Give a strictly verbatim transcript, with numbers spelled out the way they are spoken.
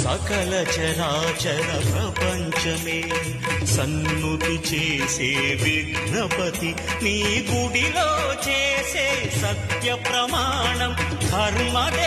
సకల చరాచర ప్రపంచమే సన్నుతి చేసే విఘ్నపతి నీ గుడిలో చేసే సత్య ప్రమాణం ధర్మదే